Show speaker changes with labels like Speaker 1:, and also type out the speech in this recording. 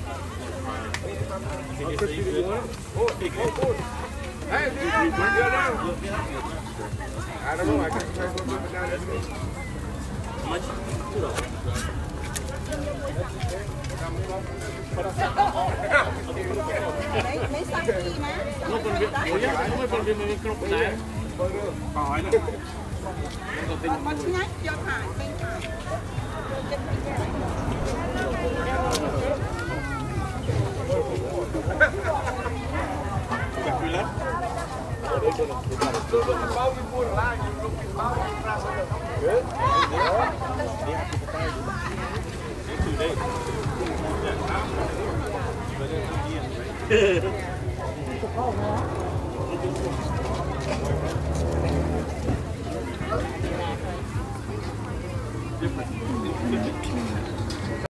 Speaker 1: Hey, dude, you're down. I don't know. I can't try to put it down. How much?
Speaker 2: Mấy xăng gì mà?
Speaker 3: Không phải phần việc mình không phải hỏi nữa.
Speaker 2: Con nhách cho phải bên phải.
Speaker 3: Chặt lắm.
Speaker 1: Bao nhiêu buồn lại, nhiều lúc bao nhiêu ra sao được?
Speaker 3: Từ đây. Different.